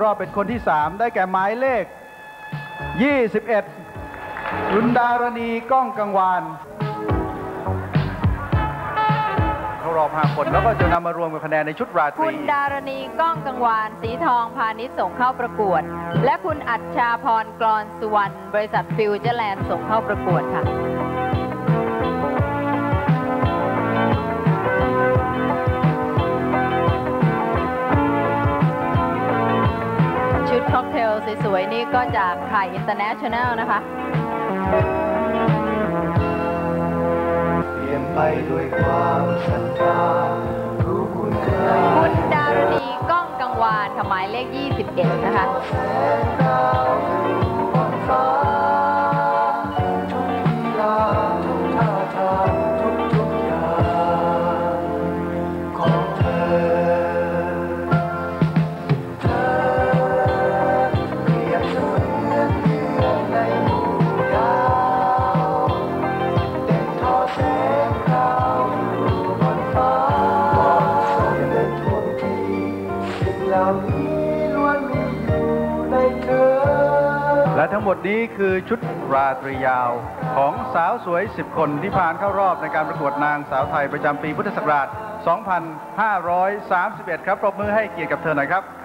อบเป็นคนที่3ได้แก่หมายเลข21คุณดารณีก้องกังวานเข้ารอบ5คนแล้วก็จะนำมารวมกับคะแนนในชุดราตรีคุณดารณีก้องกังวานสีทองพาณิชย์ส่งเข้าประกวดและคุณอัจฉาพรกลอนสุวรรณบริษัทฟิวเจอร์แลนด์ส่งเข้าประกวดค่ะชุดค็อกเทลสวยๆนี่ก็จากไข่อินเตอร์เนชั่นแนลนะคะเปลี่ยนไปด้วยความศรัทธารู้คุณค่าคุณดารณีก้องกังวานหมายเลข21นะคะแสงดาวบนฟ้าทุกลีลาทุกท่าทางทุกอย่างของเธอเปรียบเสมือนเดือนในหมู่ดาวเด่นทอแสงดาวอยู่บนฟ้าบอกสวยเป็นทวงทีสิ่งเหล่านี้ล้วนมีอยู่ในเธอและทั้งหมดนี้คือชุดราตรียาวของสาวสวย10คนที่ผ่านเข้ารอบในการประกวดนางสาวไทยประจำปีพุทธศักราช 2531 ครับปรบมือให้เกียรติกับเธอหน่อยครับ